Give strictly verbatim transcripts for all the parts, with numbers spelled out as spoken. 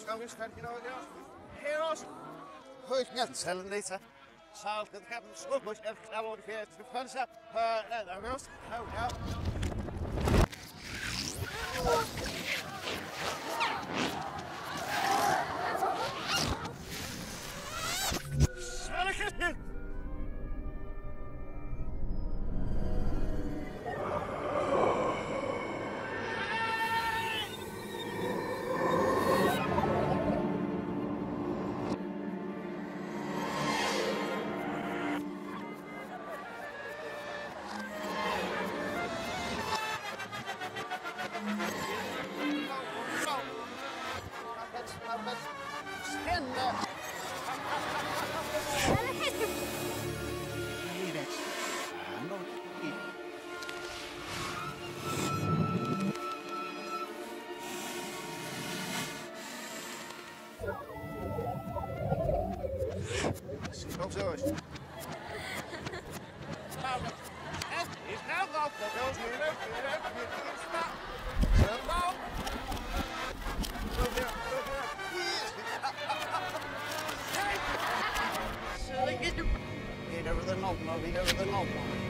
kan vi starte i dag, ja. Heros. Høyt ned, selv om det ikke. Salt, det kan skubbe oss efter alle de fjerde til fransa. Nei, det er vi også. Ja. Svelle kjøtten! Kom zo eens. Nou, het is nou af. Dat is weer leuk. Weer leuk. Weer leuk. Stap. Zo nou. Zo weer. Zo weer. Kijk. Zal ik het doen? Weer over de knop. Nou, weer over de knop.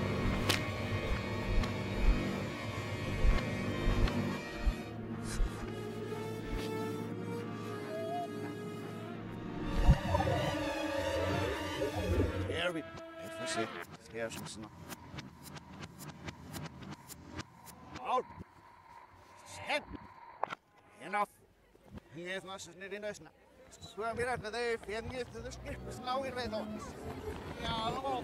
Even zitten, eerst snel. Out! Zet! Enough! Hier is nog niet in de snel. Zo weer uit de deur, en hier is de skip, snel weer weg. Ja, allemaal.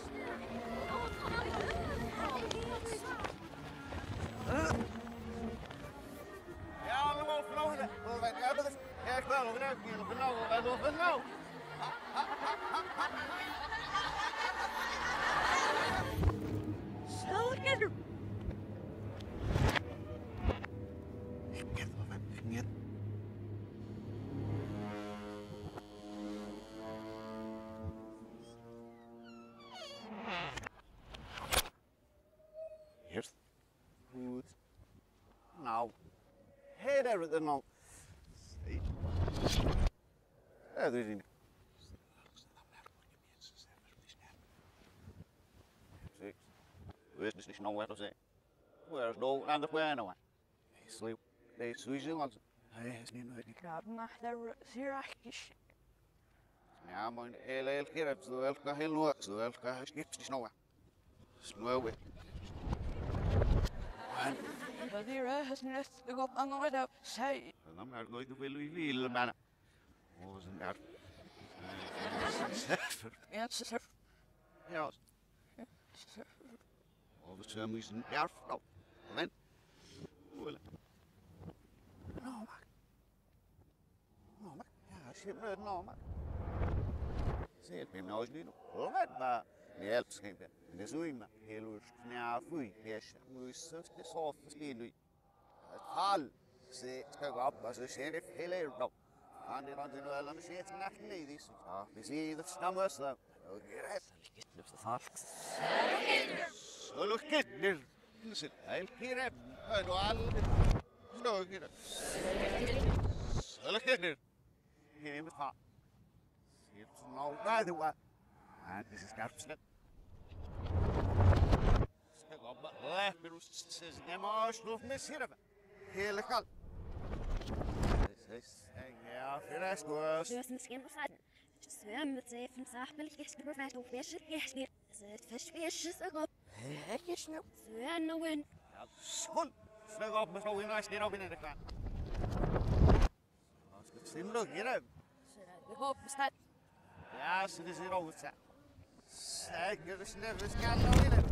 Ja, allemaal vlogen. We hebben het. Ja, ik wil weer uit hier. We nou, we doen het nou. Snel again. Ik ken het wel, ik niet. Eerst. Goed. Nou. Hey there, then nou. Ja, dat is niet. Where's this nowhere to say? Where's no and the way no one? They sleep. They switching on. Hey, is niet nooit. Krab nach der Sirakisch. Ja, maar heel heel keer heb je wel kan heel nooit, zo wel kan skip is nou. Snow it. Wat hier is net de op aan wat zei. Dan maar nooit te veel wil man. Hoe is het? Ja, ze ja. Of het zo moesten erf nou. Men. Wel. Nou maar. Nou maar. Ja, schip het nou maar. Zie het nou eens niet. Wat maar. Die helpt geen ben. Dat doe ik maar. Heel goed. Ja, foei. Yes. Moest het zo verstehen nu. Het hal. Zie, kijk op, was het sheriff heel erg nou. Aan die rand in wel aan de shit nacht nee dis. Ja, we zien dat stammers dan. Oké, ik heb het vast. Solo kinder. Listen, I'll hear him. I know all. No, get it. Solo kinder. Hear him talk. It's no by the way. And this is Garpsnet. Stek op, laugh, but says, emotional miss here. Hele kal. Ja, vielleicht was. Du hast mich gern gefallen. Ich höre mit sehr von sachlich ist gefällt auf welche geht. Es ist verspätet sogar. Hé, je snel. Höre no win. Ja, schon. Vlug op, mevrouw, in huis, niet op in de kraan. Als het zin lukt, hier. Ik hoop bestaat. Ja, ze is hier over. Zeker, dus never scan nou in.